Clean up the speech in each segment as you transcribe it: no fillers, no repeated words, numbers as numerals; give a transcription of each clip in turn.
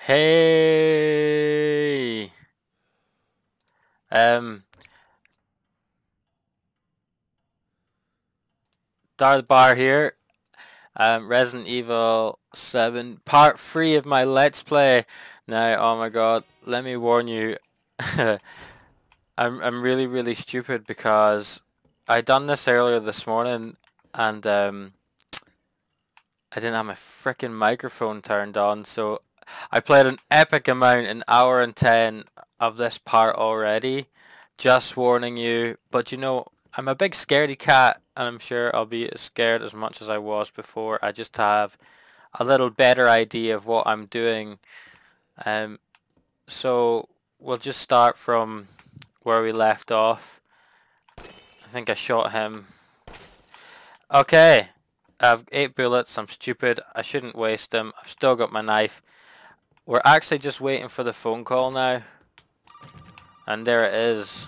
Hey, um, Darth Bar here. Resident Evil 7, part 3 of my Let's Play. Now, oh my god, let me warn you, I'm really stupid because I done this earlier this morning and I didn't have my freaking microphone turned on, so I played an epic amount, an hour and 10 of this part already. Just warning you, but you know, I'm a big scaredy cat and I'm sure I'll be as scared as much as I was before. I just have a little better idea of what I'm doing. Um, so we'll just start from where we left off. I think I shot him. Okay, I've 8 bullets. I'm stupid. I shouldn't waste them. I've still got my knife. We're actually just waiting for the phone call now. And there it is.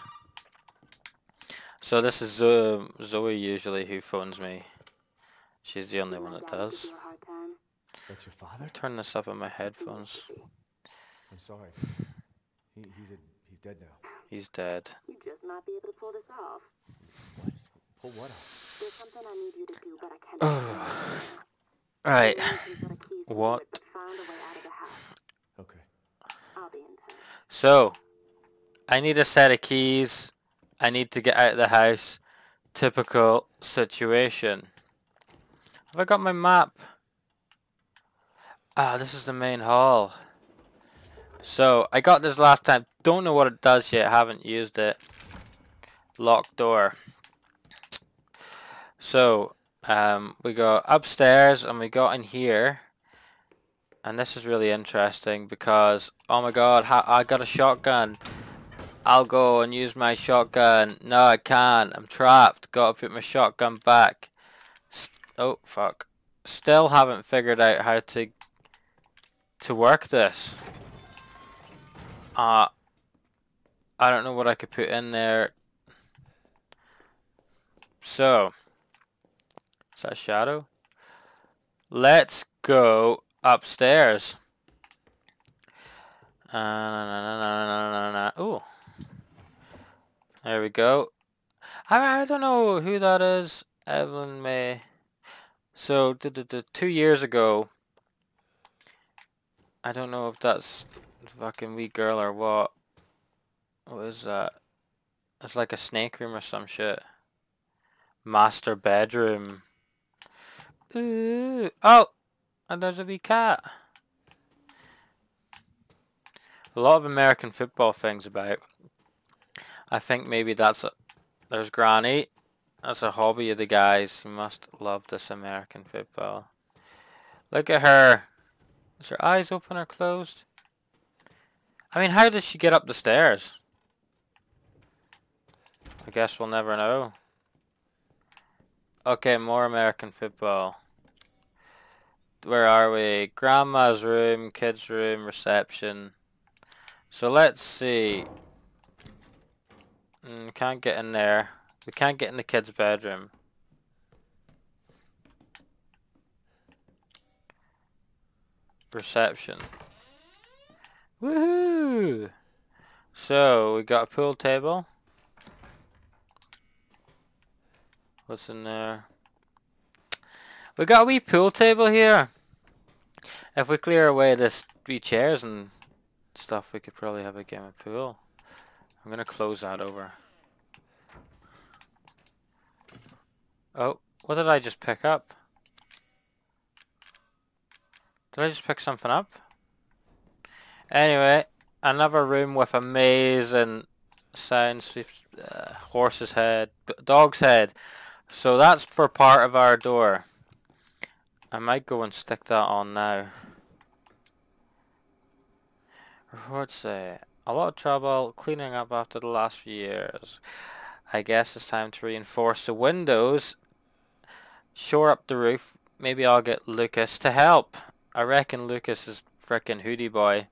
So this is Zoe usually who phones me. She's the only one that does. That's your father? Turn this up on my headphones. I'm sorry. He's dead now. He's dead. You just might be able to pull this off. What? Pull what off? There's something I need you to do, but I can't. Right. What? What? But found a way out of the house. Okay. I'll be in touch. So, I need a set of keys. I need to get out of the house. Typical situation. Have I got my map? Ah, this is the main hall. So, I got this last time. Don't know what it does yet. Haven't used it. Locked door. So, we go upstairs and we got in here. And this is really interesting because, oh my god, I got a shotgun. I'll go and use my shotgun. No, I can't. I'm trapped. Gotta put my shotgun back. Oh, fuck. Still haven't figured out how to work this. I don't know what I could put in there. So, is that a shadow? Let's go upstairs. Ooh. There we go. I don't know who that is. Evelyn May. So, 2 years ago, I don't know if that's the fucking wee girl or what. What is that? It's like a snake room or some shit. Master bedroom. Ooh. Oh! And there's a wee cat. A lot of American football things about. I think maybe there's Granny. That's a hobby of the guys. You must love this American football. Look at her. Is her eyes open or closed? I mean, how does she get up the stairs? I guess we'll never know. Okay, more American football. Where are we? Grandma's room, kids' room, reception. So let's see. Can't get in there. We can't get in the kids' bedroom. Reception. Woohoo! So, we got a pool table. What's in there? We got a wee pool table here. If we clear away this wee chairs and stuff, we could probably have a game of pool. I'm gonna close that over. Oh, what did I just pick up? Did I just pick something up? Anyway, another room with amazing sounds. Horse's head, dog's head. So that's for part of our door. I might go and stick that on now. What's a lot of trouble cleaning up after the last few years. I guess it's time to reinforce the windows. Shore up the roof. Maybe I'll get Lucas to help. I reckon Lucas is frickin' Hootie Boy.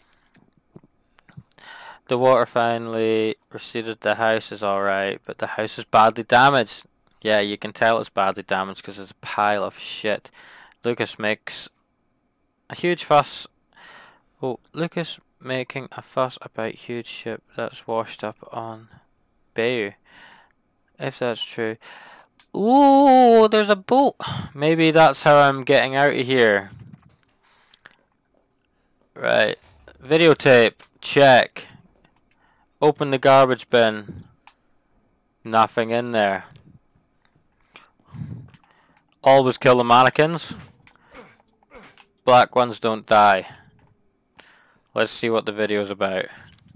The water finally receded. The house is alright, but the house is badly damaged. Yeah, you can tell it's badly damaged because it's a pile of shit. Lucas makes a huge fuss Oh, Lucas making a fuss about huge ship that's washed up on Bayou. If that's true. Ooh, there's a boat. Maybe that's how I'm getting out of here. Right. Videotape. Check. Open the garbage bin. Nothing in there. Always kill the mannequins. Black ones don't die. Let's see what the video's about.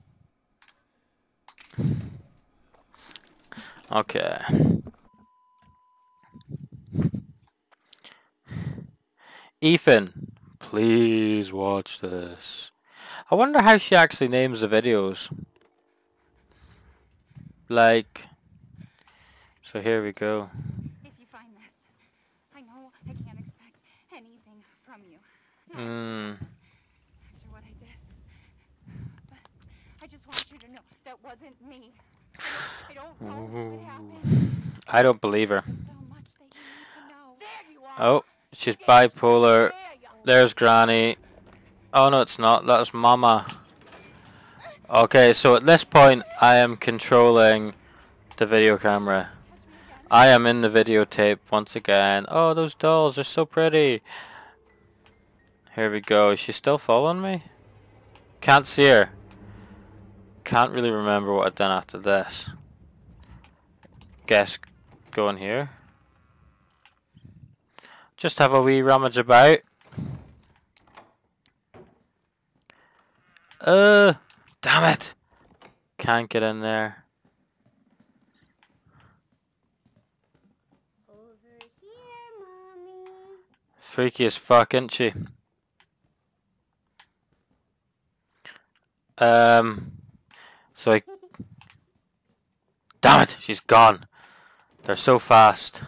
Okay. Ethan, please watch this. I wonder how she actually names the videos. Like, so here we go. If you find this, I know I can't expect anything from you. After what I did. But I just want you to know that wasn't me. I don't know what happened. I don't believe her. So much that you need to know. There you are. Oh, she's bipolar. There's Granny. Oh no, it's not. That's Mama. Okay, so at this point, I am controlling the video camera. I am in the videotape once again. Oh, those dolls are so pretty. Here we go. Is she still following me? Can't see her. Can't really remember what I've done after this. Guess go in here. Just have a wee rummage about. Damn it! Can't get in there. Over here, Mommy. Freaky as fuck, isn't she? So I... Damn it! She's gone. They're so fast.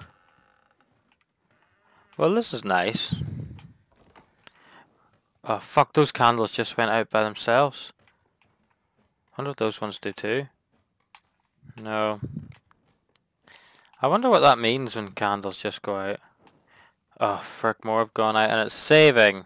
Well, this is nice. Oh, fuck, those candles just went out by themselves. I wonder if those ones do too. No. I wonder what that means when candles just go out. Oh, frick, more have gone out and it's saving.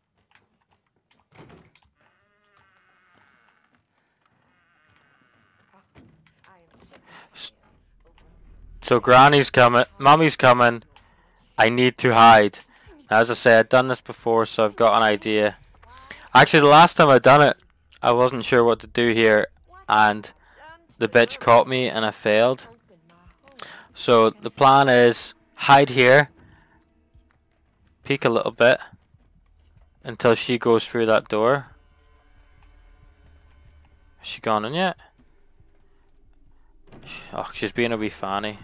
So Granny's coming, Mommy's coming. I need to hide. Now, as I say, I've done this before, so I've got an idea. Actually, the last time I done it, I wasn't sure what to do here, and the bitch caught me and I failed. So the plan is hide here, peek a little bit until she goes through that door. Has she gone in yet? Oh, she's being a wee fanny.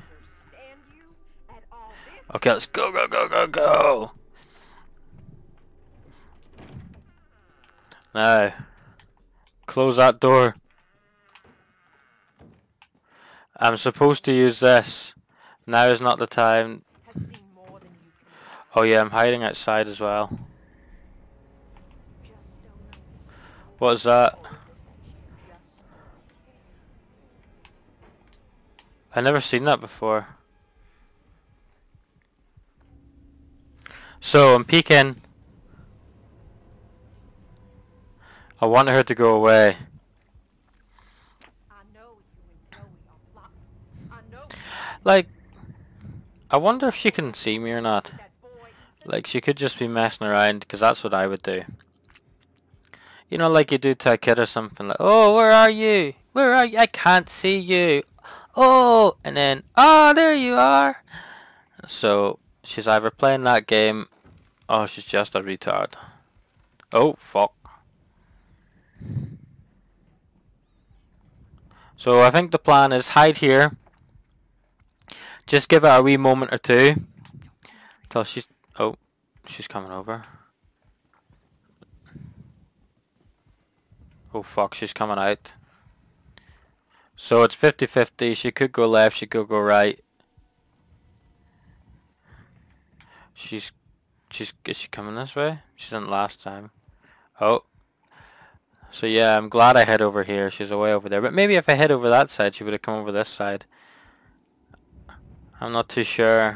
Okay, let's go, go, go, go, go! Now, close that door. I'm supposed to use this. Now is not the time. Oh yeah, I'm hiding outside as well. What is that? I've never seen that before. So I'm peeking. I want her to go away. Like, I wonder if she can see me or not. Like, she could just be messing around, because that's what I would do. You know, like you do to a kid or something, like, oh, where are you? Where are you? I can't see you. Oh, and then, oh, there you are. So, she's either playing that game, or she's just a retard. Oh, fuck. So, I think the plan is hide here. Just give it a wee moment or two. Till she's... Oh, she's coming over. Oh, fuck, she's coming out. So, it's 50-50. She could go left, she could go right. Is she coming this way? She didn't last time. Oh. So yeah, I'm glad I head over here. She's away over there. But maybe if I head over that side, she would have come over this side. I'm not too sure.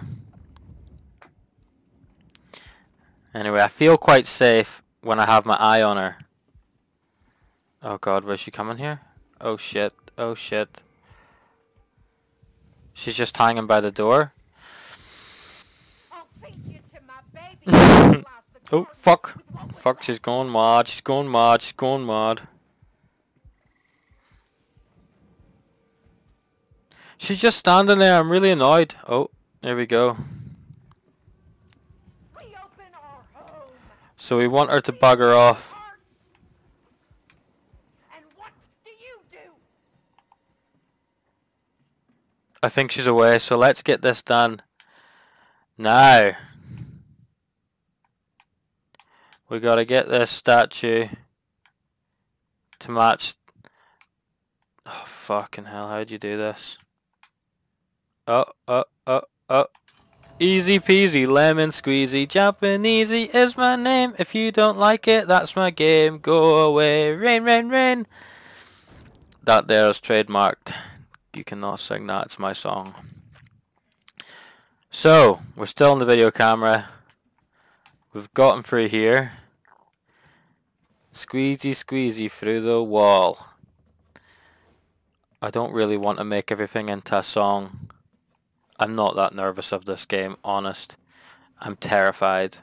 Anyway, I feel quite safe when I have my eye on her. Oh god, where's she coming here? Oh shit, oh shit. She's just hanging by the door. I'll beat you to my baby. You lost the Oh car fuck. with what was Fuck, left. she's going mad, she's going mad, she's going mad. She's just standing there, I'm really annoyed. Oh, there we go. We open our home. So we want her to bugger off. And what do you do? I think she's away, so let's get this done. Now. We gotta get this statue to match. Oh, fucking hell, how'd you do this? Oh. Easy peasy, lemon squeezy, jumping easy is my name. If you don't like it, that's my game. Go away, rain, rain, rain. That there is trademarked. You cannot sing that, it's my song. So, we're still on the video camera. We've gotten through here. Squeezy, squeezy through the wall. I don't really want to make everything into a song. I'm not that nervous of this game, honest. I'm terrified.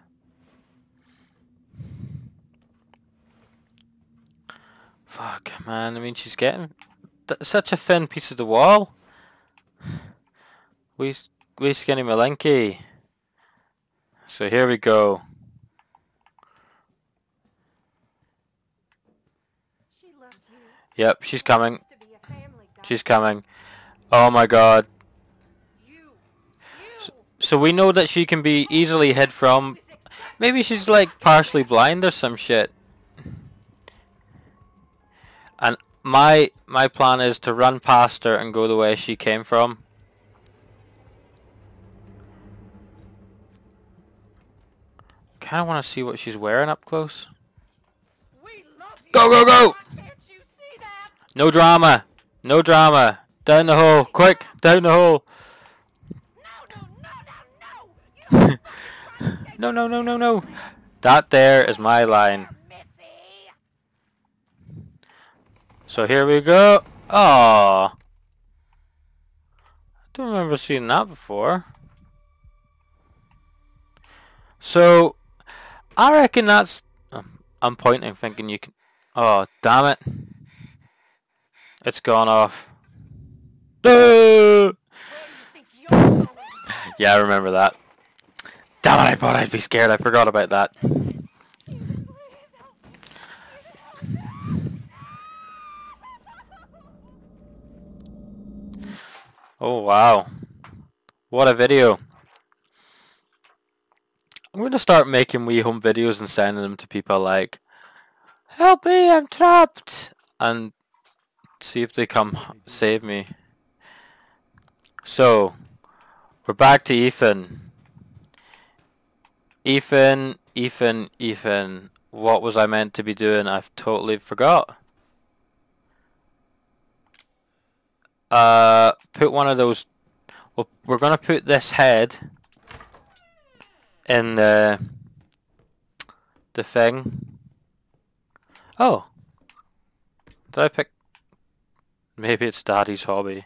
Fuck, man. I mean, she's getting such a thin piece of the wall. We skinny Malinky. So here we go. She loves you. Yep, she's coming. To be a family guy. She's coming. Oh my god. You. So we know that she can be easily hid from. Maybe she's like partially blind or some shit. And my plan is to run past her and go the way she came from. Kinda wanna see what she's wearing up close. We love you. Go, go, go! Why can't you see that? No drama. No drama. Down the hole. Quick, down the hole. No. You don't No. That there is my line. Missy. So here we go. Aww. I don't remember seeing that before. So, I reckon that's... I'm pointing thinking you can... Oh, damn it. It's gone off. No! Where do you think you're going? Yeah, I remember that. Damn it, I thought I'd be scared. I forgot about that. Oh, wow. What a video. I'm going to start making wee home videos and sending them to people like, help me, I'm trapped. And see if they come save me. So, we're back to Ethan. Ethan. What was I meant to be doing? I've totally forgot. Put one of those... Well, we're going to put this head in the thing. Oh. Did I pick... Maybe it's Daddy's hobby.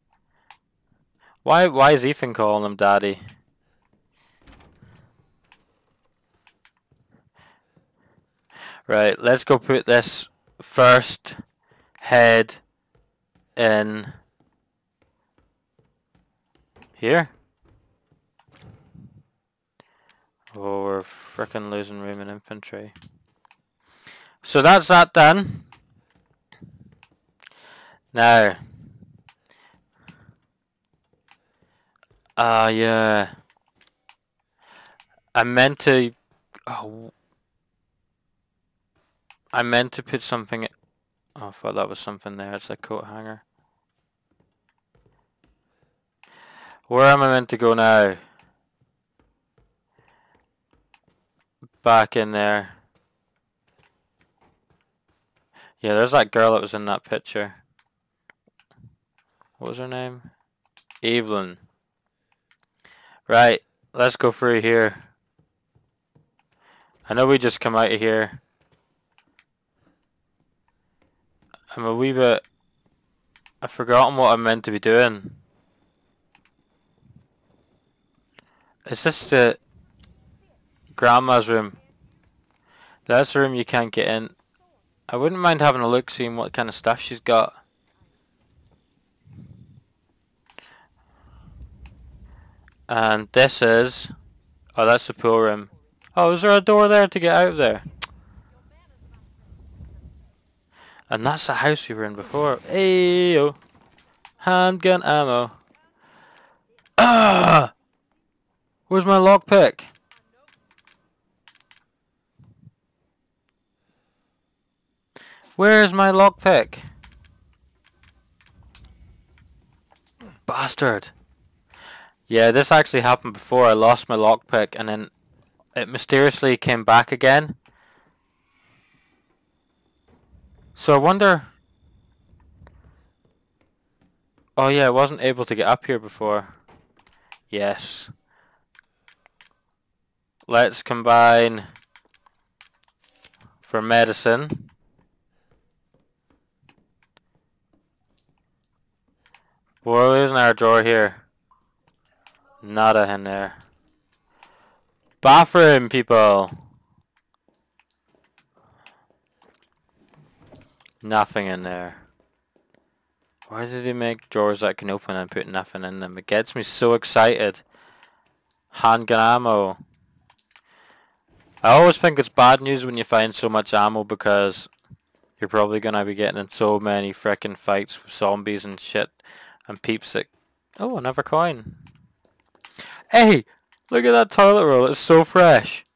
Why is Ethan calling him Daddy? Right, let's go put this first head in here. Oh, we're frickin' losing room in infantry. So that's that done. Now, yeah. I meant to put something. Oh, I thought that was something there. It's a coat hanger. Where am I meant to go now? Back in there. Yeah, there's that girl that was in that picture. What was her name? Evelyn. Right, let's go through here. I know we just come out of here. I'm a wee bit... I've forgotten what I'm meant to be doing. Is this the... Grandma's room? That's the room you can't get in. I wouldn't mind having a look, seeing what kind of stuff she's got. And this is... Oh, that's the pool room. Oh, is there a door there to get out of there? And that's the house we were in before. Ayo! Handgun ammo. Ah! Where's my lockpick? Where's my lockpick? Bastard! Yeah, this actually happened before. I lost my lockpick and then it mysteriously came back again. So I wonder... Oh yeah, I wasn't able to get up here before. Yes. Let's combine for medicine. Well, isn't our drawer here? Nada in there. Bathroom, people. Nothing in there. Why did he make drawers that can open and put nothing in them? It gets me so excited. Handgun ammo. I always think it's bad news when you find so much ammo because you're probably gonna be getting in so many frickin' fights with zombies and shit and peeps that... Oh, another coin. Hey! Look at that toilet roll, it's so fresh.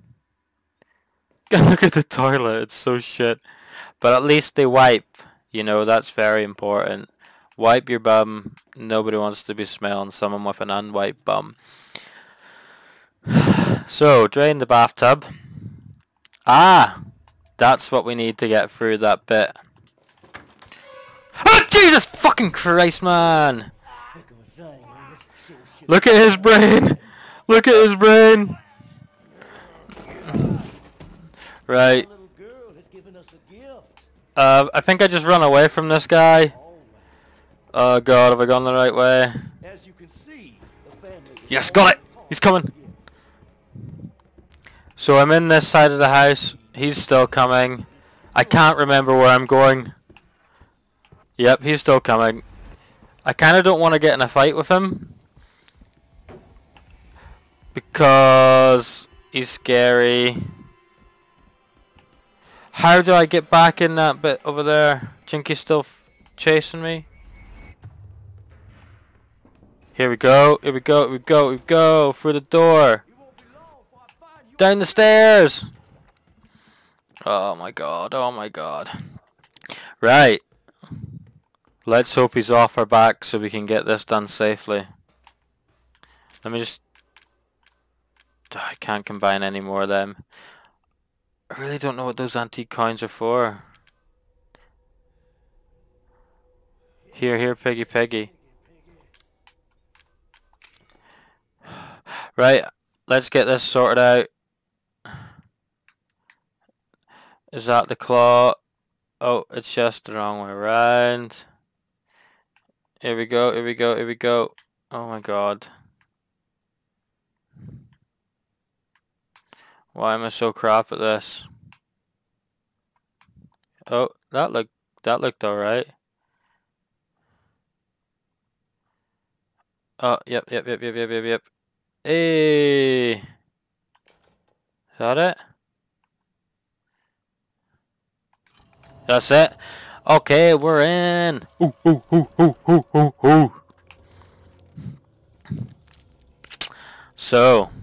Look at the toilet, it's so shit. But at least they wipe. You know, that's very important. Wipe your bum. Nobody wants to be smelling someone with an unwiped bum. So, drain the bathtub. Ah! That's what we need to get through that bit. Oh, Jesus fucking Christ, man! Look at his brain! Look at his brain! Right. I think I just run away from this guy. Oh god, have I gone the right way? Yes, got it! He's coming! So I'm in this side of the house. He's still coming. I can't remember where I'm going. Yep, he's still coming. I kind of don't want to get in a fight with him. Because he's scary. How do I get back in that bit over there? Jinky's still chasing me. Here we go, here we go, here we go, here we go. Through the door. Down the stairs. Oh my god, oh my god. Right. Let's hope he's off our back so we can get this done safely. Let me just... I can't combine any more of them. I really don't know what those antique coins are for. Here, here, piggy, piggy. Right, let's get this sorted out. Is that the claw? Oh, it's just the wrong way around. Here we go, here we go, here we go. Oh my god. Why am I so crap at this? Oh, that looked alright. Oh, yep. Hey! Is that it? That's it. Okay, we're in. Ooh. So.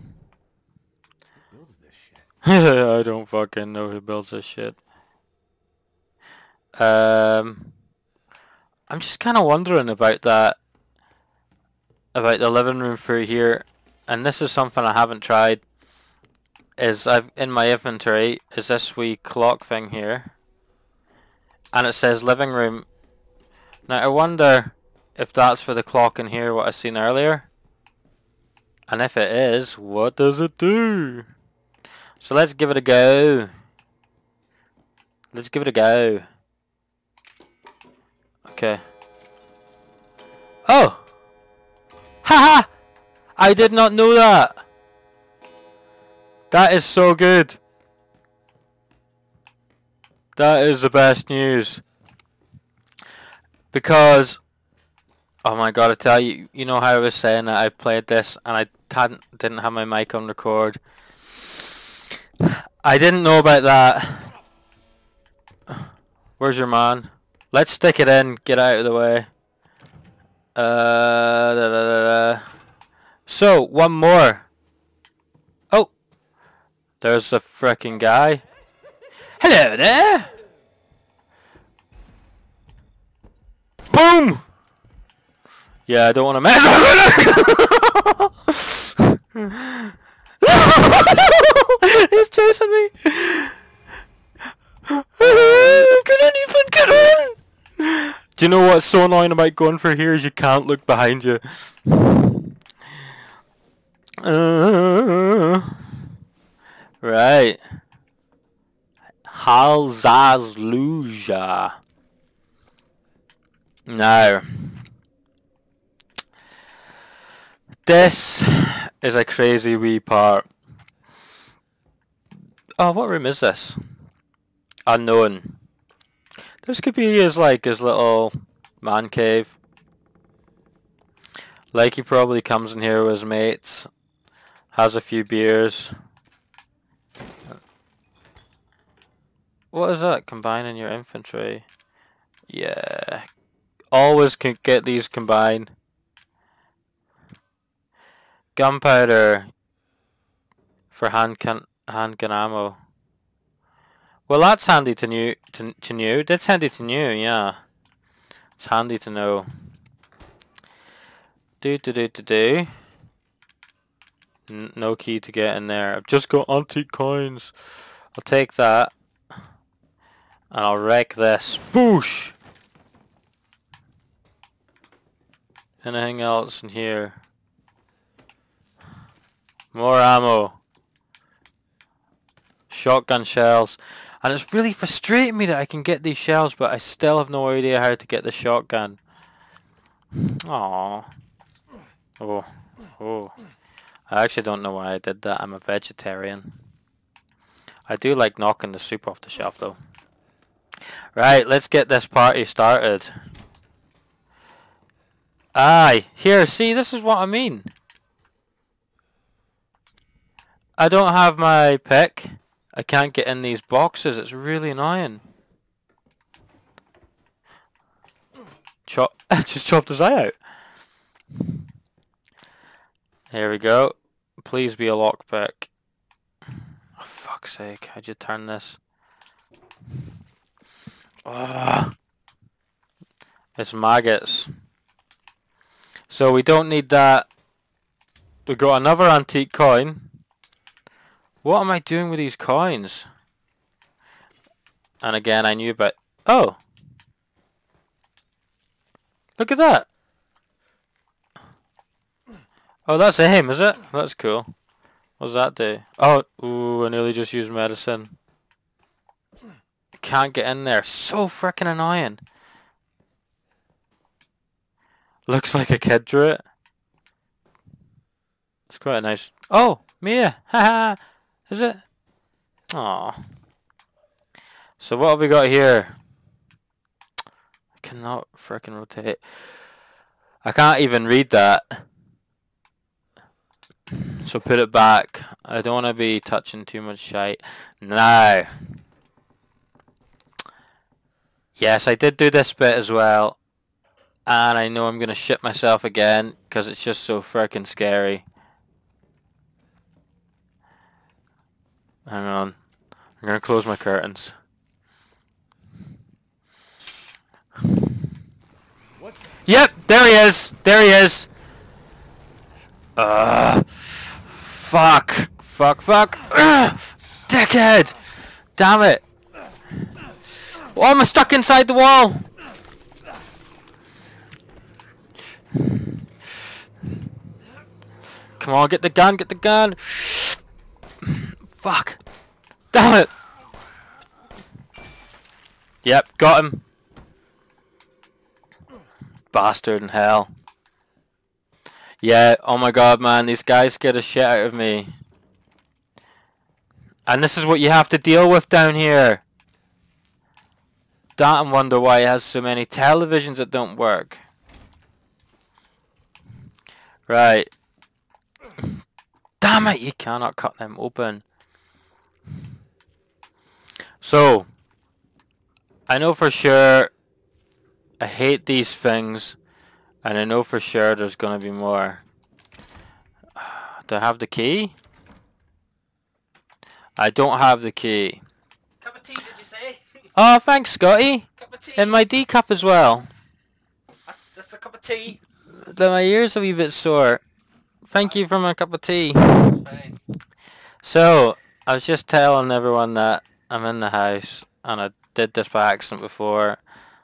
I don't fucking know who builds this shit. I'm just kind of wondering about that. About the living room through here. And this is something I haven't tried. I've in my inventory is this wee clock thing here. And it says living room. Now I wonder if that's for the clock in here what I seen earlier. And if it is, what does it do? So let's give it a go. Let's give it a go. Okay. Oh! Haha! I did not know that! That is so good! That is the best news. Because, oh my god, I tell you, you know how I was saying that I played this and I didn't have my mic on record. I didn't know about that. Where's your man? Let's stick it in, get out of the way. So, one more. Oh! There's the frickin' guy. Hello there! Boom! Yeah, I don't want to mess with it! He's chasing me! Get on, Ethan, get on! Do you know what's so annoying about going for here is you can't look behind you. Right. Halzazluja. Now, this is a crazy wee part. Oh, what room is this? Unknown. This could be his little man cave. Like he probably comes in here with his mates, has a few beers. What is that? Combining your infantry. Yeah. Always can get these combined. Gunpowder for handgun ammo. Well, that's handy to know. That's handy to know, yeah. It's handy to know. No key to get in there. I've just got antique coins. I'll take that. And I'll wreck this. Boosh! Anything else in here? More ammo. Shotgun shells. And it's really frustrating me that I can get these shells, but I still have no idea how to get the shotgun. Aww. Oh. Oh. I actually don't know why I did that. I'm a vegetarian. I do like knocking the soup off the shelf though. Right, let's get this party started. Aye. Here, see, this is what I mean. I don't have my pick. I can't get in these boxes. It's really annoying. I just chopped his eye out. Here we go. Please be a lockpick. Oh, fuck's sake. How'd you turn this? Oh, it's maggots. So we don't need that. We got another antique coin. What am I doing with these coins? And again, I knew about... Oh! Look at that! Oh, that's aim, is it? That's cool. What does that do? Oh, ooh, I nearly just used medicine. Can't get in there. So freaking annoying. Looks like a kid drew it. It's quite a nice... Oh! Mia! Haha! Is it? Aw. So what have we got here? I cannot frickin' rotate. I can't even read that. So put it back. I don't want to be touching too much shite. Now. Yes, I did do this bit as well. And I know I'm going to shit myself again because it's just so frickin' scary. Hang on. I'm going to close my curtains. What? Yep, there he is. There he is. Fuck. Fuck, fuck. Dickhead. Damn it. Oh, I'm stuck inside the wall. Come on, get the gun, get the gun. Fuck. Damn it. Yep, got him. bastard in hell. Yeah, oh my god, man, these guys scare the shit out of me. And this is what you have to deal with down here. Don't wonder why it has so many televisions that don't work. Right. Damn it, you cannot cut them open. So, I know for sure I hate these things, and I know for sure there's gonna be more. Do I have the key? I don't have the key. Cup of tea, did you say? Oh, thanks, Scotty. Cup of tea. And my D cup as well. That's a cup of tea. My ears are a wee bit sore. Thank you for my cup of tea. It's fine. So, I was just telling everyone that I'm in the house, and I did this by accident before.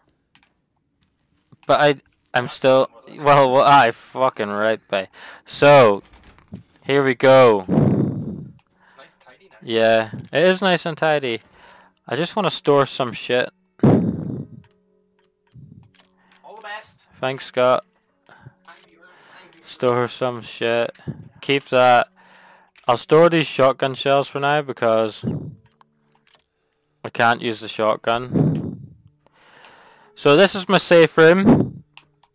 But I'm still, well, I fucking right by. So, here we go. It's nice and tidy now. Yeah, it is nice and tidy. I just want to store some shit. All the best. Thanks, Scott. I'm yours. Store some shit. Keep that. I'll store these shotgun shells for now because I can't use the shotgun. So this is my safe room.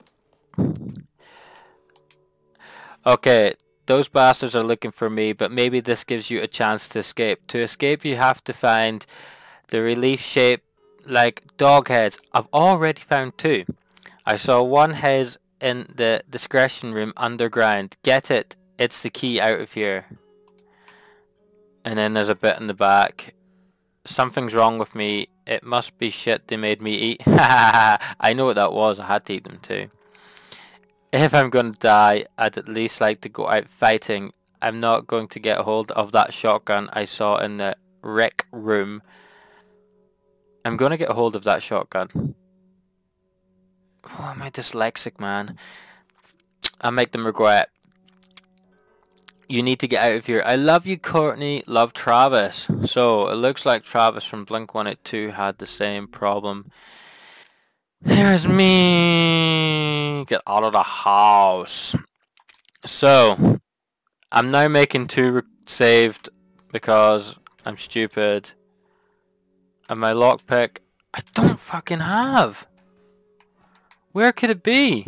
Okay, those bastards are looking for me, but maybe this gives you a chance to escape. To escape, you have to find the relief shape like dog heads. I've already found 2. I saw one head in the discretion room underground. Get it. It's the key out of here. And then there's a bit in the back. Something's wrong with me. It must be shit they made me eat. I know what that was. I had to eat them too. If I'm going to die, I'd at least like to go out fighting. I'm not going to get a hold of that shotgun I saw in the rec room. I'm going to get a hold of that shotgun. Oh, am I dyslexic, man? I'll make them regret. You need to get out of here. I love you, Courtney. Love Travis. So, it looks like Travis from Blink-182 had the same problem. Here's me. Get out of the house. So, I'm now making 2 saved because I'm stupid. And my lockpick, I don't fucking have. Where could it be?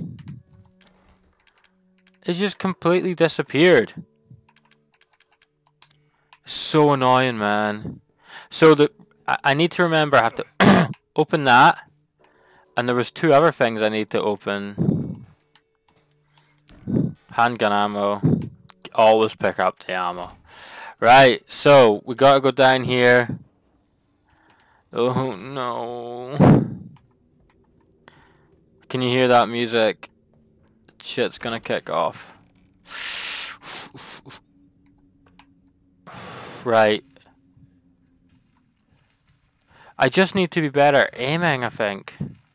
It just completely disappeared. So annoying, man. So I need to remember I have to open that. And there was 2 other things I need to open. Handgun ammo. Always pick up the ammo. Right, so we gotta go down here. Oh no. Can you hear that music? Shit's gonna kick off. Right. I just need to be better aiming, I think.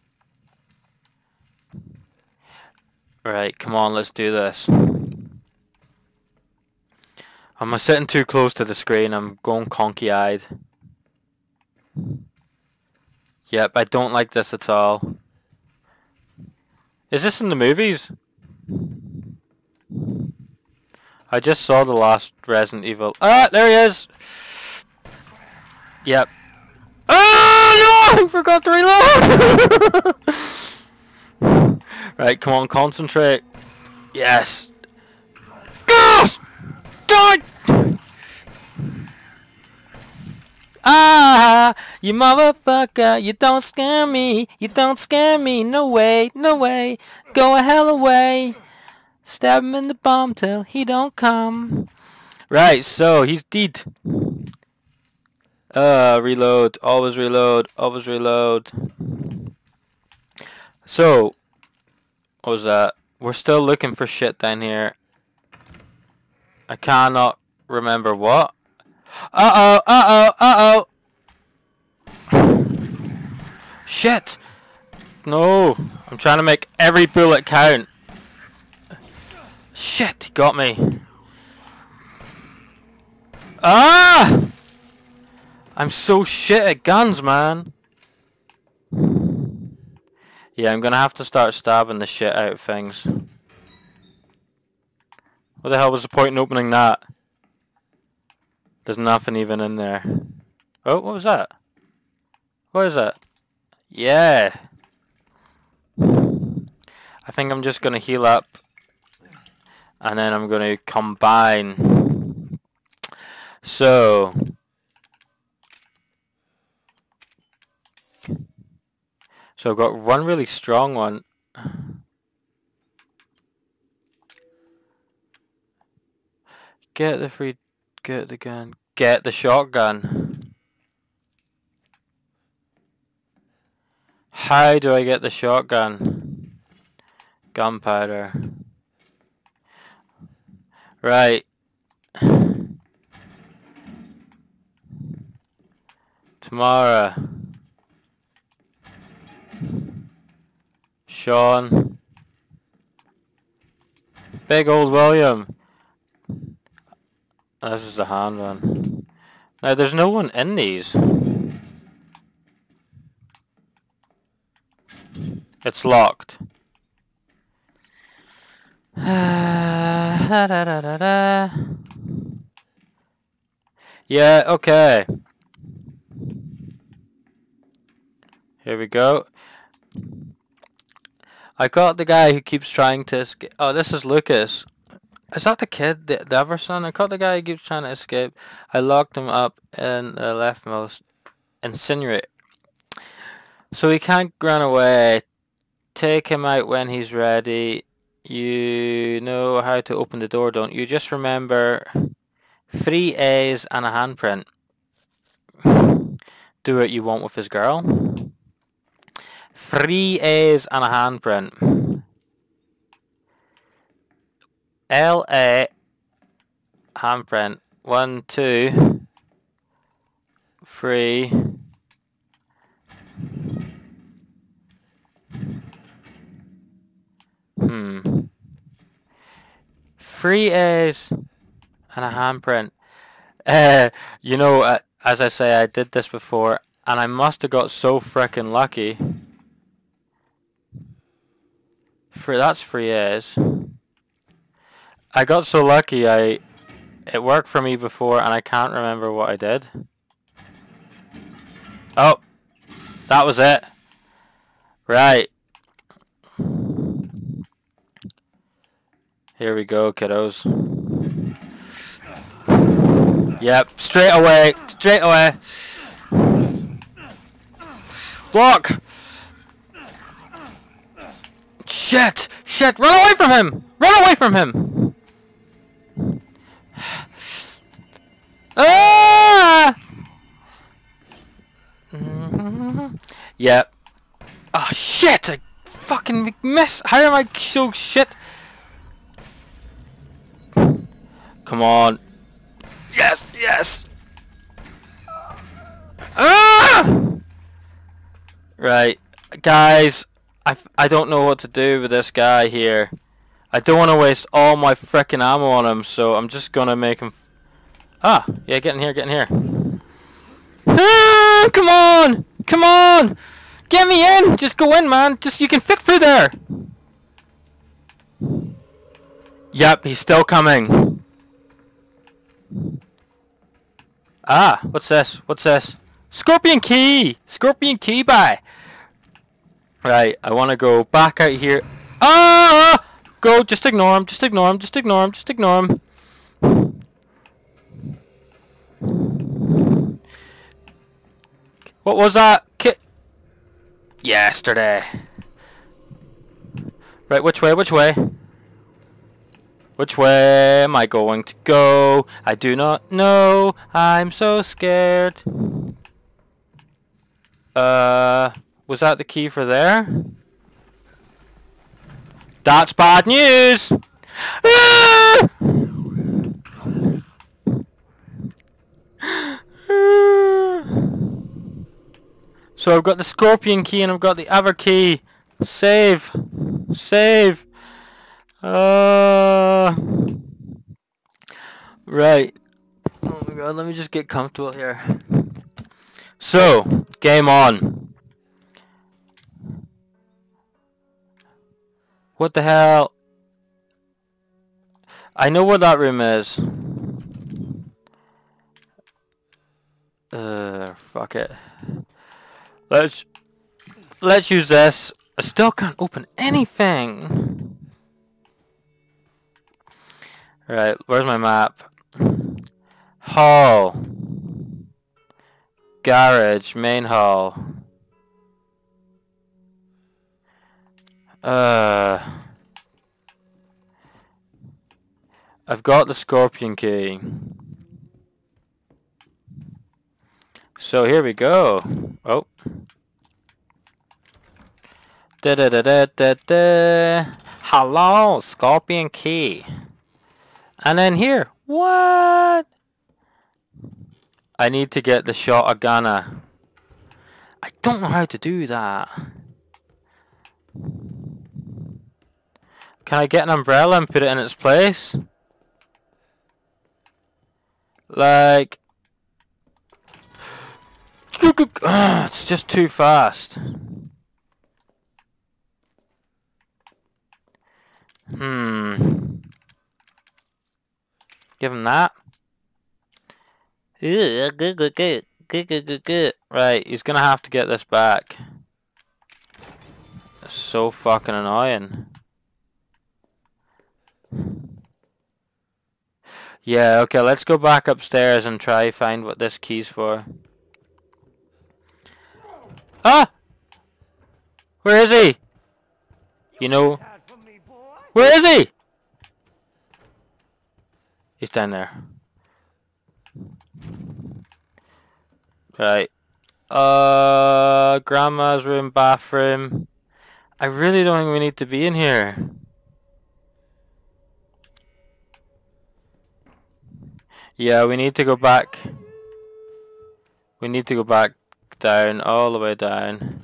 Right, come on, let's do this. I'm sitting too close to the screen. I'm going conky-eyed. Yep, I don't like this at all. Is this in the movies? I just saw the last Resident Evil. Ah, there he is! Yep. Oh no! I forgot to reload! Right, come on, concentrate. Yes! Ghost! Die! Ah, you motherfucker, you don't scare me, you don't scare me, no way, no way, go a hell away, stab him in the bum till he don't come. Right, so he's dead. Reload, always reload, always reload. So, what was that? We're still looking for shit down here. I cannot remember what. Uh-oh, uh-oh, uh-oh. Shit. No. I'm trying to make every bullet count. Shit, he got me. Ah! I'm so shit at guns, man. Yeah, I'm gonna have to start stabbing the shit out of things. What the hell was the point in opening that? There's nothing even in there. Oh, what was that? What is that? Yeah. I think I'm just gonna heal up. And then I'm gonna combine. So. So I've got one really strong one. Get the gun. Get the shotgun. How do I get the shotgun? Gunpowder. Right. Tamara. Sean. Big old William. This is the hand one. Now there's no one in these. It's locked. Yeah, okay. Here we go. I got the guy who keeps trying to escape. Oh, this is Lucas. Is that the kid, the other son? I caught the guy who keeps trying to escape. I locked him up in the leftmost incinerate. So he can't run away. Take him out when he's ready. You know how to open the door, don't you? Just remember 3 A's and a handprint. Do what you want with his girl. 3 A's and a handprint. L-A handprint. 1, 2, 3. Hmm. 3 A's and a handprint. You know, as I say, I did this before, and I must have got so frickin' lucky. That's 3 A's. I got so lucky, it worked for me before, and I can't remember what I did. Oh, that was it. Right. Here we go, kiddos. Yep, straight away, straight away. Block! Shit! Shit! Run away from him! Run away from him! Ah! Yep. Oh shit! I fucking miss. How am I so shit? Come on. Yes, yes. Ah! Right, guys. I don't know what to do with this guy here. I don't want to waste all my frickin' ammo on him, so I'm just gonna make him. Ah, yeah, get in here, get in here. Ah, come on, come on, get me in. Just go in, man. Just you can fit through there. Yep, he's still coming. Ah, what's this? What's this? Scorpion key! Scorpion key by. Right, I want to go back out here. Ah! Go, just ignore him, just ignore him, just ignore him, just ignore him. What was that? Yesterday. Right, which way, which way? Which way am I going to go? I do not know. I'm so scared. Was that the key for there? That's bad news! Ah! So I've got the scorpion key and I've got the other key. Save. Save. Right. Oh my god, let me just get comfortable here. So, game on. What the hell? I know what that room is. Fuck it. Let's use this. I still can't open anything. Right, where's my map? Hall. Garage, main hall. I've got the scorpion key. So here we go. Oh. Da da da da da da. Hello, scorpion key. And then here. What? I need to get the shotgun. I don't know how to do that. Can I get an umbrella and put it in its place? Like... it's just too fast. Give him that. Right, he's gonna have to get this back. It's so fucking annoying. Yeah, okay, let's go back upstairs and try find what this key's for. Ah! Where is he? You know... Where is he? He's down there. Right. Grandma's room, bathroom. I really don't think we need to be in here. Yeah, we need to go back. We need to go back down, all the way down.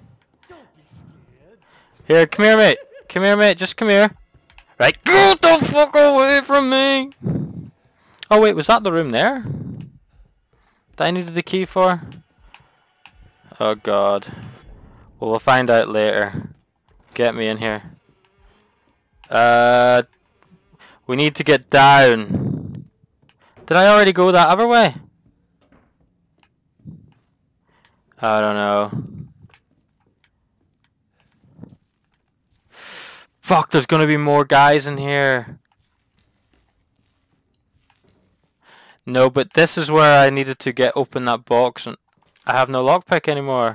Here, come here, mate. Come here, mate. Just come here. Right, get the fuck away from me. Oh, wait, was that the room there that I needed the key for? Oh, God. Well, we'll find out later. Get me in here. We need to get down. Did I already go that other way? I don't know. Fuck, there's gonna be more guys in here. No, but this is where I needed to get open that box and I have no lockpick anymore.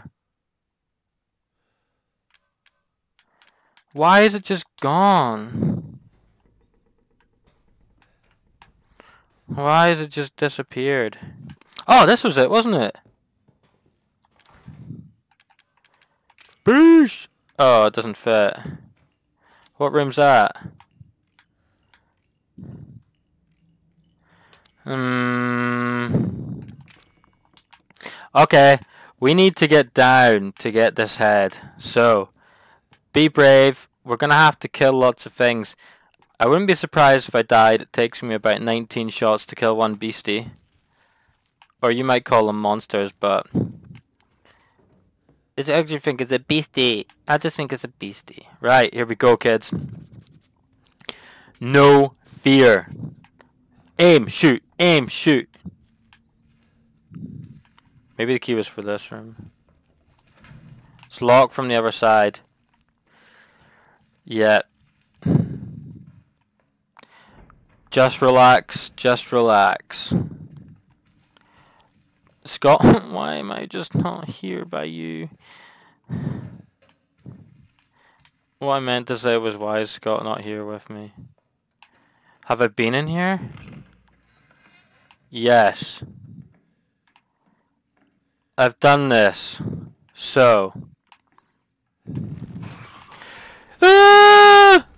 Why is it just gone? Why has it just disappeared? Oh, this was it, wasn't it? Boosh! Oh, it doesn't fit. What room's that? Okay, we need to get down to get this head. So, be brave. We're gonna have to kill lots of things. I wouldn't be surprised if I died. It takes me about 19 shots to kill one beastie. Or you might call them monsters, but... I actually think it's a beastie. I just think it's a beastie. Right, here we go, kids. No fear. Aim, shoot, aim, shoot. Maybe the key was for this room. It's locked from the other side. Yeah. Just relax, just relax. Scott, why am I just not here by you? What I meant to say was, why is Scott not here with me? Have I been in here? Yes. I've done this. So. Ah!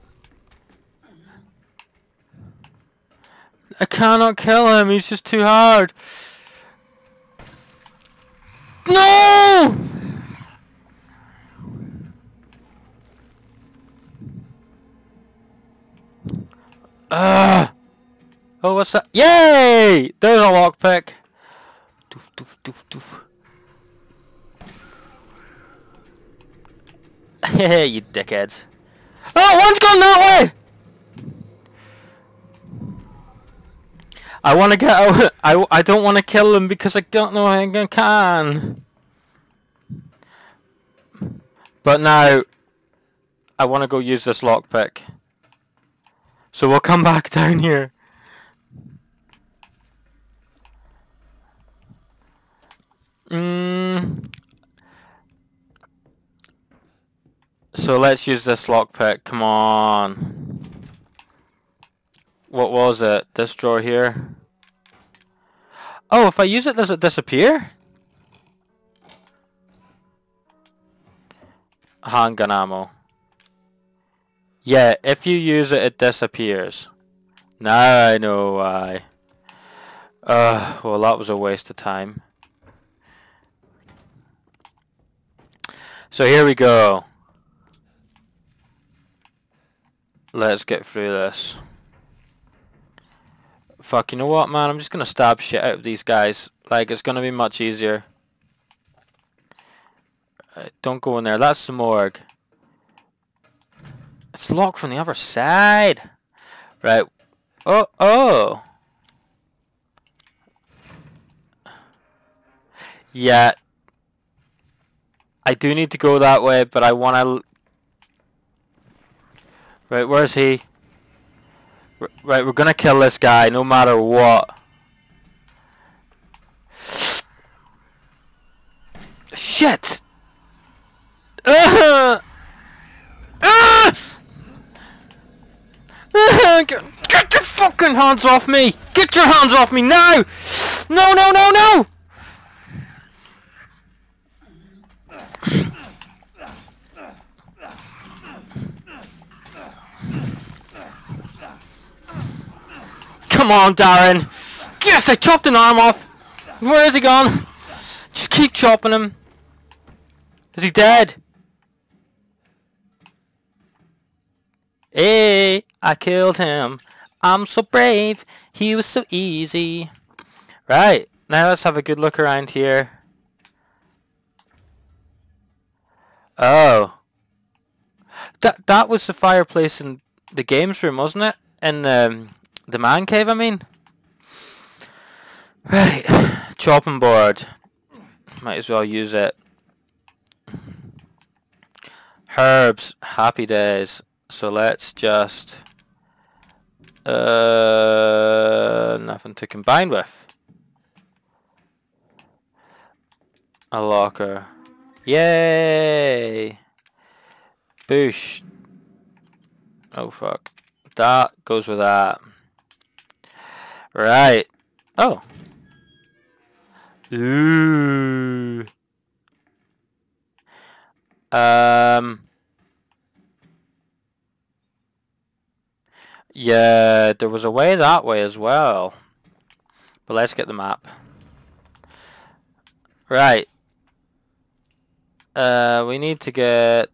I cannot kill him, he's just too hard. No! Oh, what's that? Yay! There's a lockpick. Doof, doof, doof, doof. Hey, you dickheads. Oh, one's gone that way! I want to get out. I don't want to kill him because I don't know how I can. But now, I want to go use this lockpick. So we'll come back down here. So let's use this lockpick. Come on. What was it? This drawer here? Oh, if I use it, does it disappear? Handgun ammo. Yeah, if you use it, it disappears. Now I know why. Well, that was a waste of time. So here we go. Let's get through this. Fuck, you know what, man? I'm just gonna stab shit out of these guys. Like, it's gonna be much easier. Don't go in there. That's the morgue. It's locked from the other side. Right. Oh. Yeah. I do need to go that way, but I want to... Right, where's he? Right, we're gonna kill this guy no matter what. Shit! Get your fucking hands off me! Get your hands off me now! No, no, no, no! Come on, Darren! Yes, I chopped an arm off! Where is he gone? Just keep chopping him. Is he dead? Hey, I killed him. I'm so brave. He was so easy. Right, now let's have a good look around here. Oh. That was the fireplace in the games room, wasn't it? In the man cave, I mean. Right, chopping board. Might as well use it. Herbs, happy days. So let's just... nothing to combine with. A locker. Yay! Boosh. Oh fuck. That goes with that. Right. Oh. Ooh. Yeah, there was a way that way as well. But let's get the map. Right. We need to get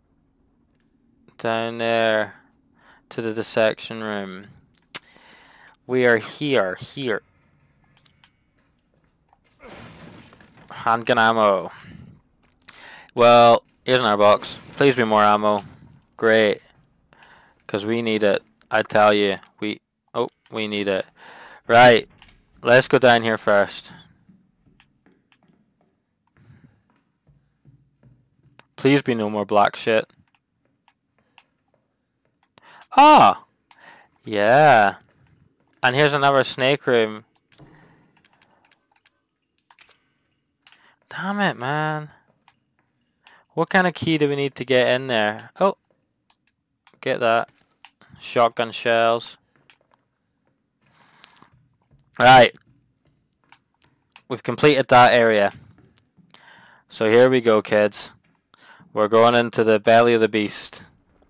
down there to the dissection room. We are here. Handgun ammo. Well, here's an airbox. Please be more ammo. Great. Because we need it. I tell you. We need it. Right. Let's go down here first. Please be no more black shit. Ah! Yeah. And here's another snake room. Damn it, man. What kind of key do we need to get in there? Oh. Get that. Shotgun shells. Right. We've completed that area. So here we go, kids. We're going into the belly of the beast.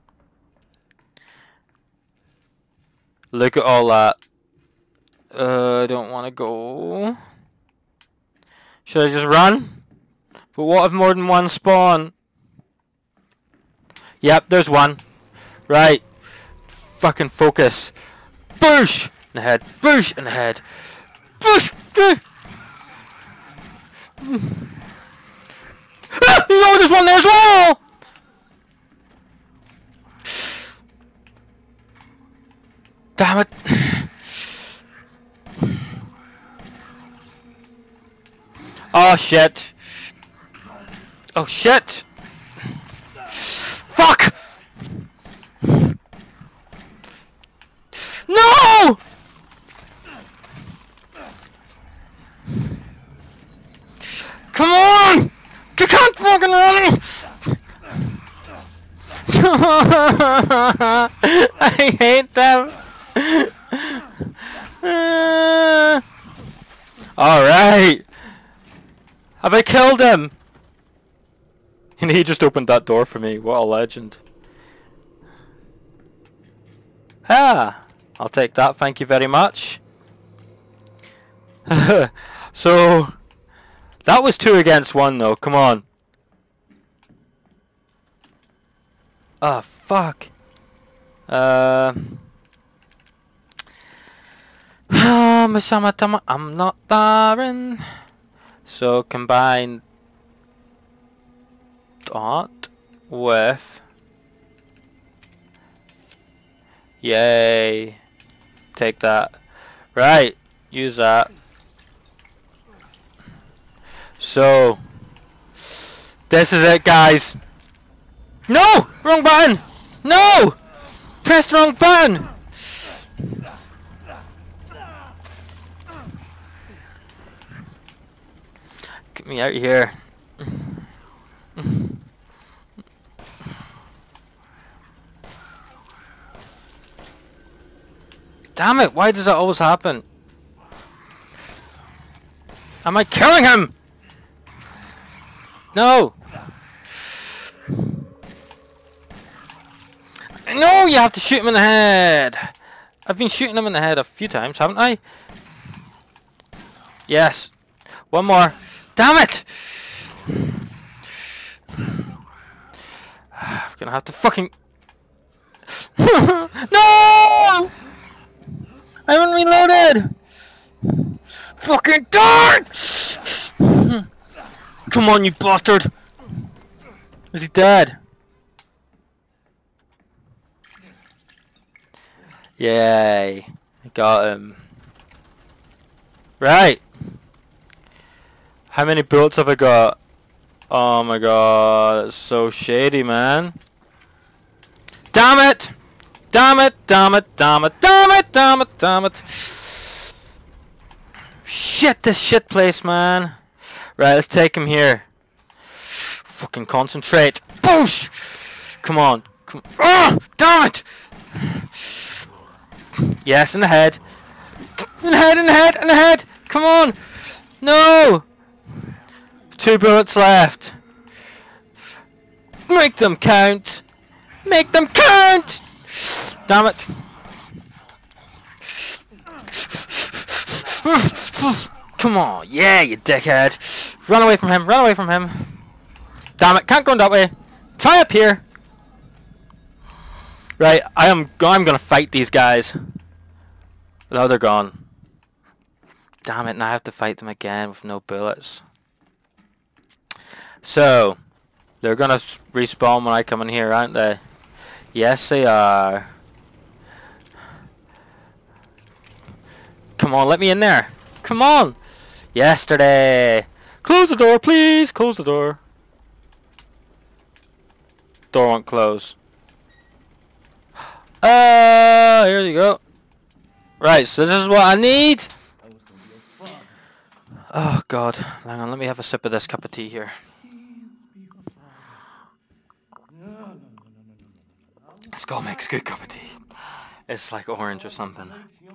Look at all that. I don't want to go. Should I just run? But what if more than one spawn? Yep, there's one. Right. Fucking focus. Boosh! In the head. Boosh! In the head. Boosh! Ah! No, there's one there as well! Damn it! Oh shit! Oh shit! Fuck! No! Come on! You can't fucking run! I hate them. Alright. Have I killed him? And he just opened that door for me. What a legend. Ah, I'll take that. Thank you very much. So, that was 2 against 1 though. Come on. Ah, fuck. I'm not Darren. So combine dot with yay. Take that. Right, use that. So this is it, guys. No! Wrong button! No! Press the wrong button! Get me out of here. Damn it, why does that always happen? Am I killing him? No! No, you have to shoot him in the head! I've been shooting him in the head a few times, haven't I? Yes. One more. Damn it! I'm gonna have to fucking... No! I haven't reloaded! Fucking die! Come on, you bastard! Is he dead? Yay. I got him. Right. How many bullets have I got? Oh my god, it's so shady, man. Damn it! Damn it, damn it, damn it, damn it, damn it, damn it. Shit, this shit place, man. Right, let's take him here. Fucking concentrate. Boosh! Come on. Come on. Ah, damn it! Yes, in the head. In the head, in the head, in the head! Come on! No! 2 bullets left. Make them count! Make them count! Damn it! Come on, yeah, you dickhead! Run away from him, run away from him! Damn it, can't go that way! Try up here! Right, I'm gonna fight these guys. Now they're gone. Damn it, now I have to fight them again with no bullets. So, they're gonna respawn when I come in here, aren't they? Yes, they are. Come on, let me in there. Come on. Yesterday. Close the door, please. Close the door. Door won't close. Here you go. Right, so this is what I need. Oh, God. Hang on, let me have a sip of this cup of tea here. Skull makes a good cup of tea. It's like orange or something.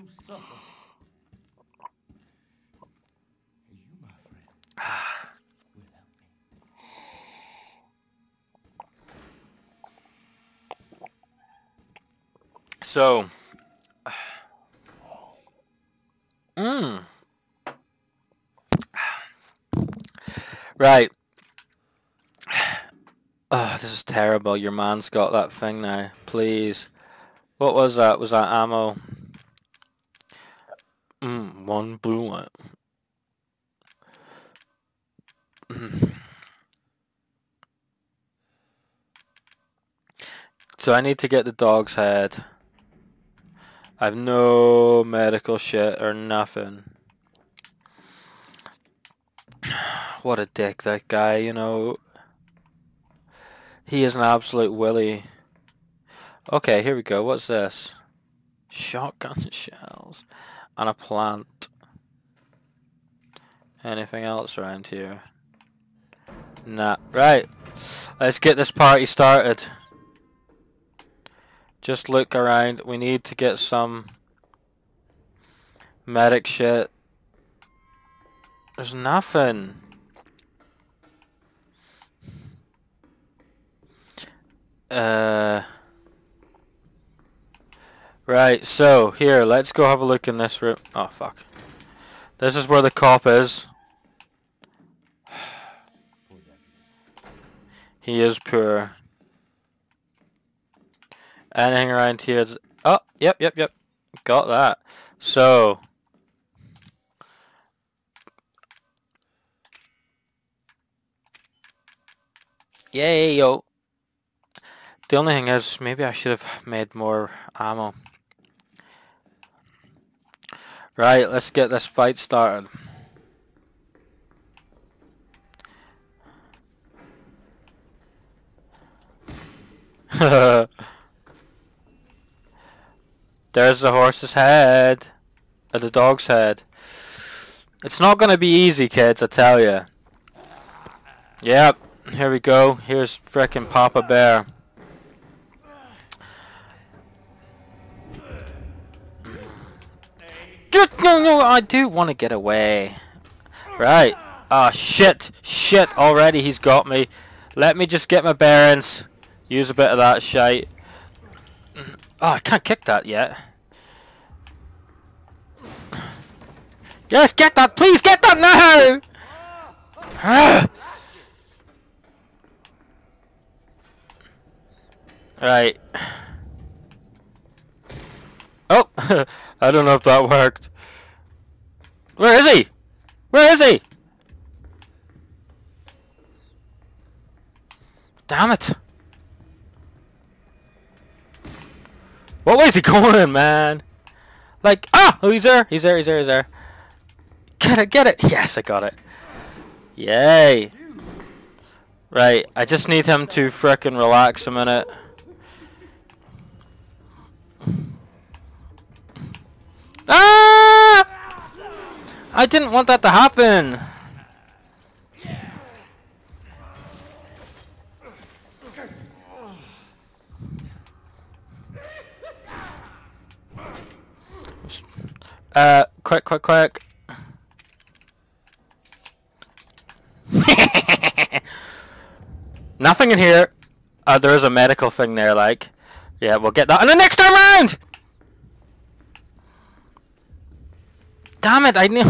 So, right. This is terrible. Your man's got that thing now. Please. What was that? Was that ammo? 1 bullet. So I need to get the dog's head. I've no medical shit or nothing. What a dick, that guy, you know. He is an absolute willy. Okay, here we go. What's this? Shotgun shells. And a plant. Anything else around here? Nah. Right. Let's get this party started. Just look around. We need to get some medic shit. There's nothing. Right, so here, let's go have a look in this room. Oh fuck. This is where the cop is. He is poor. Anything around here is... Oh, yep. Got that. So... Yay, yo. The only thing is, maybe I should have made more ammo. Right, let's get this fight started. There's the horse's head. Or the dog's head. It's not gonna be easy, kids, I tell ya. Yep, here we go. Here's frickin' Papa Bear. No, I do want to get away. Right. Ah, shit already he's got me. Let me just get my bearings. Use a bit of that shite. Oh, I can't kick that yet. Yes, get that! Please get that now! Right. Oh! I don't know if that worked. Where is he? Where is he? Damn it. What way is he going, man? Like, oh, he's there. He's there. Get it. Yes, I got it. Yay. Right, I just need him to frickin' relax a minute. Ah! I didn't want that to happen. Quick. Nothing in here. There is a medical thing there, like. Yeah, we'll get that. And the next time round! Damn it, I knew.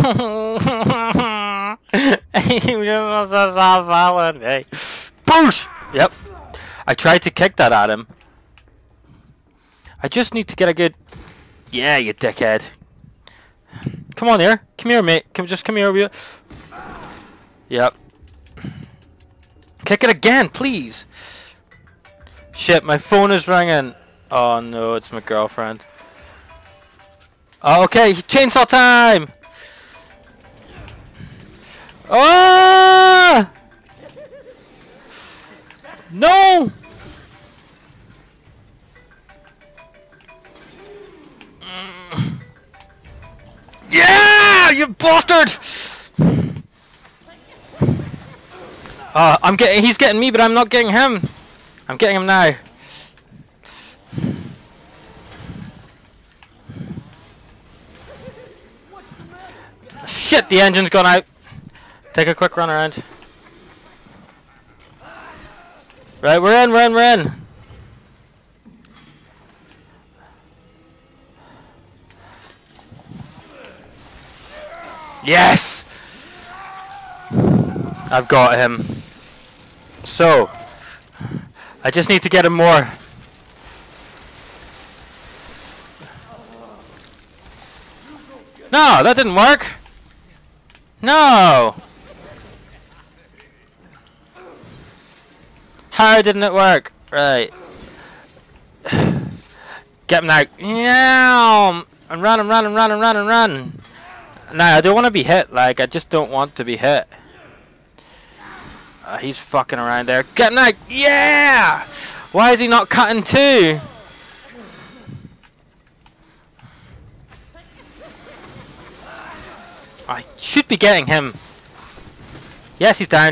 He was so following me. Boosh! Yep. I tried to kick that at him. I just need to get a good... Yeah, you dickhead. Come on here. Come here, mate. Just come here. Yep. Kick it again, please. Shit, my phone is ringing. Oh no, it's my girlfriend. Oh, okay, chainsaw time! Oh! No! Yeah, you bastard! He's getting me, but I'm not getting him. I'm getting him now. Shit, the engine's gone out. Take a quick run around. Right, we're in. Yes! I've got him. So, I just need to get him more. No, that didn't work. No! How didn't it work? Right. Get him now. Yeah. And run and run and run and run and run. No, I don't want to be hit. Like, I just don't want to be hit. He's fucking around there. Get him now. Yeah. Why is he not cutting too? I should be getting him. Yes, he's down.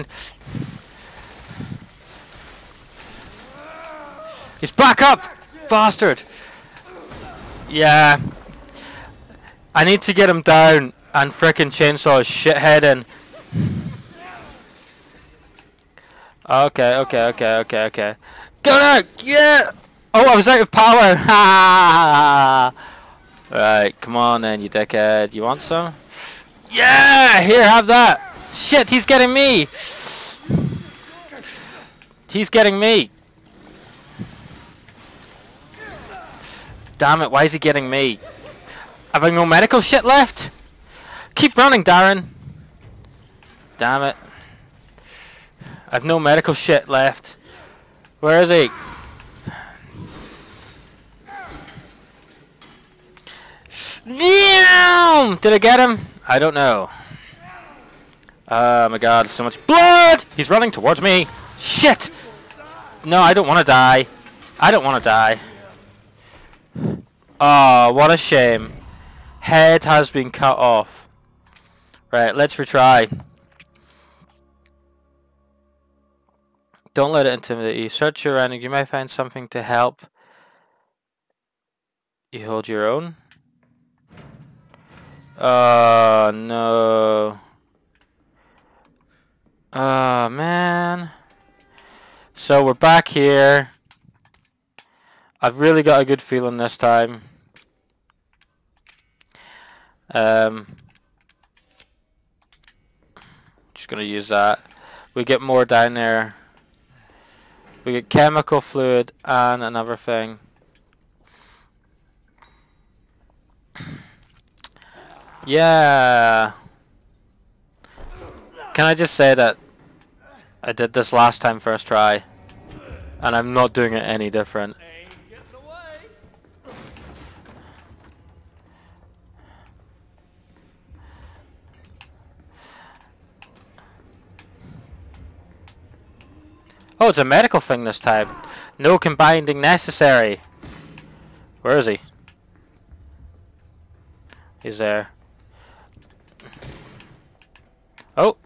He's back up! Bastard! Yeah. I need to get him down and frickin' chainsaw his shithead in. Okay. Go now! Yeah! Oh, I was out of power! Ha! Right, come on then, you dickhead. You want some? Yeah! Here, have that! Shit, he's getting me! He's getting me! Damn it, why is he getting me? Have I no medical shit left? Keep running, Darren! Damn it. I've no medical shit left. Where is he? Damn! Did I get him? I don't know. Oh my god, so much blood! He's running towards me! Shit! No, I don't want to die. I don't want to die. Oh, what a shame. Head has been cut off. Right, let's retry. Don't let it intimidate you. Search your surroundings. You might find something to help. You hold your own. Oh, no. Oh, man. So we're back here. I've really got a good feeling this time. Just gonna use that. We get more down there. We get chemical fluid and another thing. Yeah. Can I just say that I did this last time first try, and I'm not doing it any different. Oh, it's a medical thing this time. No combining necessary. Where is he? He's there. Oh.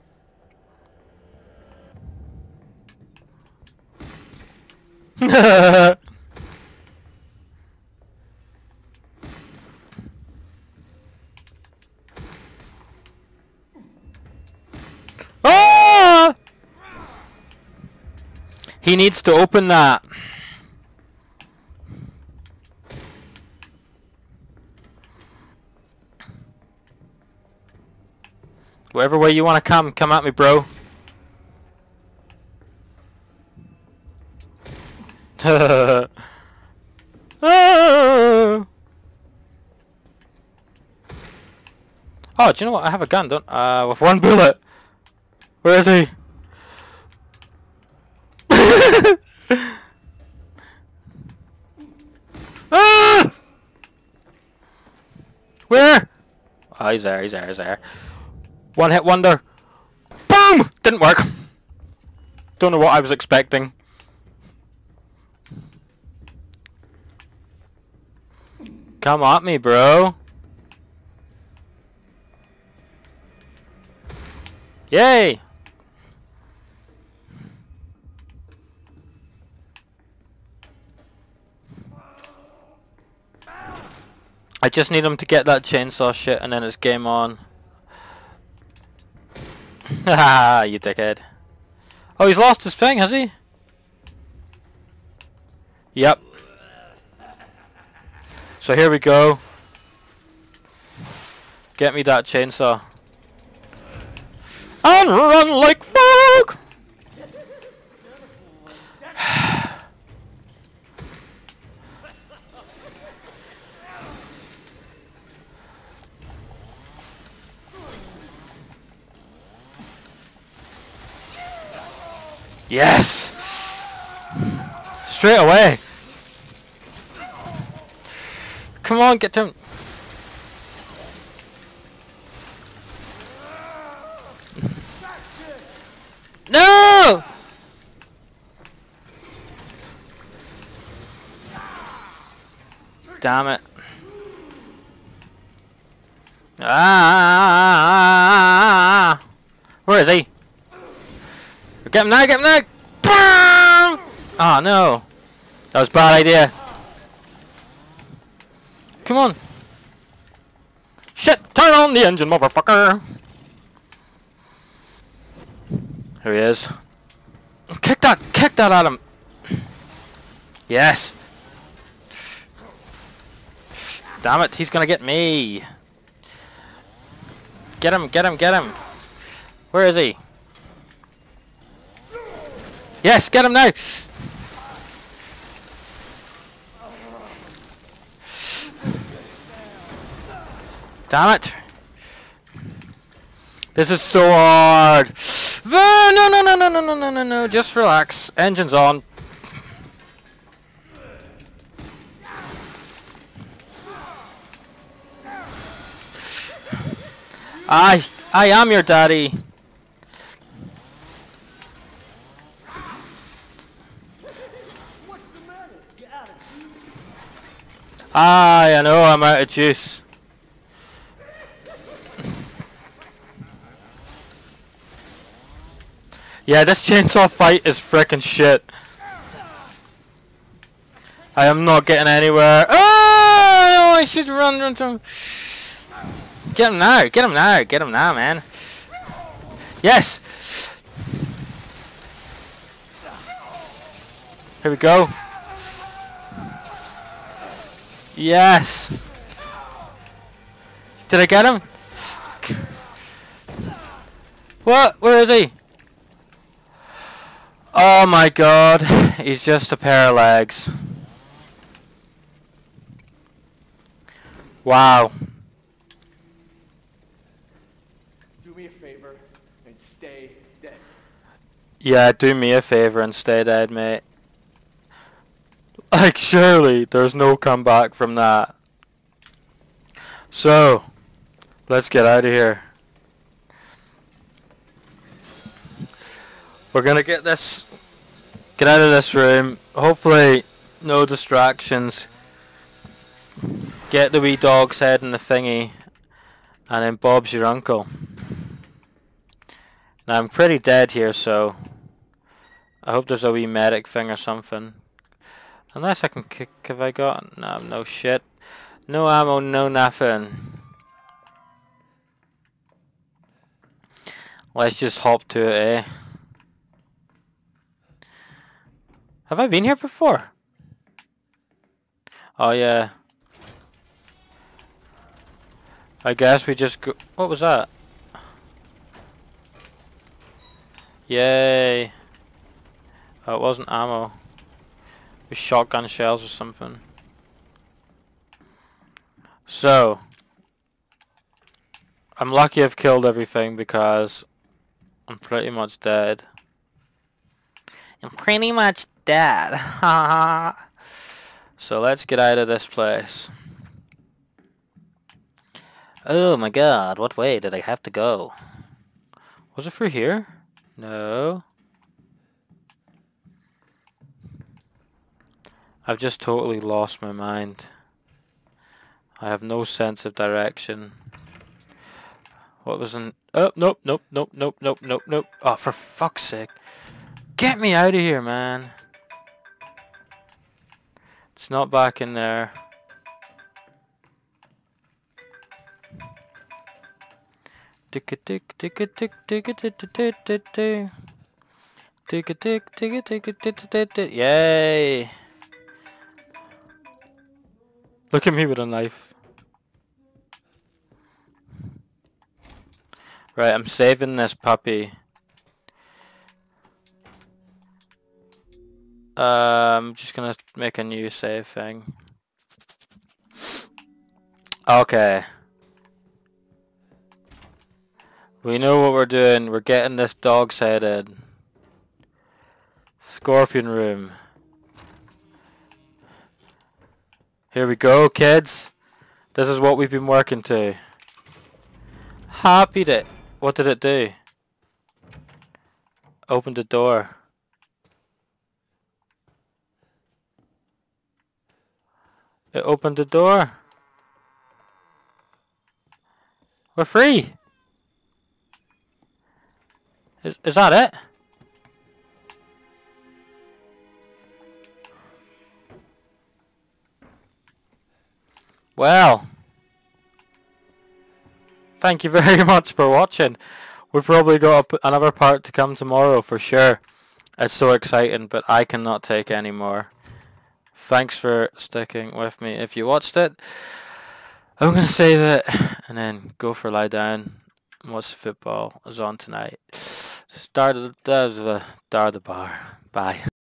Ah! He needs to open that. Whatever way you want to come at me, bro. Ah! Oh, do you know what? I have a gun, don't with one bullet. Where is he? Ah! Where? Oh, he's there, he's there, he's there. One hit wonder. Boom! Didn't work. Don't know what I was expecting. Come at me, bro. Yay! I just need him to get that chainsaw shit and then it's game on. Haha, you dickhead. Oh, he's lost his thing, has he? Yep. So here we go. Get me that chainsaw. And run like fuck! Yes! Straight away! Come on, get to him. No! Damn it. Ah! Where is he? Get him now, get him now! Bam! Oh no. That was a bad idea. Come on. Shit! Turn on the engine, motherfucker! Here he is. Kick that at him! Yes! Damn it, he's gonna get me! Get him, get him, get him! Where is he? Yes, get him now! Damn it! This is so hard! No, no, no, no, no, no, no, no, no, just relax. Engine's on. I am your daddy. I know I'm out of juice. Yeah, this chainsaw fight is frickin' shit. I am not getting anywhere. Oh, I should run to him. Get him now, get him now, get him now, man. Yes! Here we go. Yes! Did I get him? What? Where is he? Oh my god, he's just a pair of legs. Wow. Do me a favor and stay dead. Yeah, do me a favor and stay dead, mate. Like, surely there's no comeback from that. So, let's get out of here. We're gonna get out of this room. Hopefully, no distractions. Get the wee dog's head in the thingy, and then Bob's your uncle. Now I'm pretty dead here, so I hope there's a wee medic thing or something. Unless I can kick. Have I got? No, no shit. No ammo, no nothing. Let's just hop to it, eh? Have I been here before? Oh yeah. I guess we just go. What was that? Yay. Oh, it wasn't ammo. It was shotgun shells or something. So, I'm lucky I've killed everything because I'm pretty much dead. I'm pretty much dead. So let's get out of this place. Oh my god, what way did I have to go? Was it through here? No. I've just totally lost my mind. I have no sense of direction. What was in... Oh, nope, nope, nope, nope, nope, nope, nope. Oh, for fuck's sake. Get me out of here, man. It's not back in there. Tick a tick, tick a tick, tick a tick, tick tick tick tick. Tick a tick, tick a tick, tick tick tick. Yay! Look at me with a knife. Right, I'm saving this puppy. I'm just gonna make a new save thing. Okay. We know what we're doing. We're getting this dog's head in. Scorpion room. Here we go, kids. This is what we've been working to. Happy day. What did it do? Open the door. It opened the door. We're free. Is that it? Well, thank you very much for watching. We've probably got another part to come tomorrow for sure. It's so exciting, but I cannot take any more. Thanks for sticking with me if you watched it. I'm going to save it and then go for a lie down. Watch the football is on tonight. Start of the bar. Bye.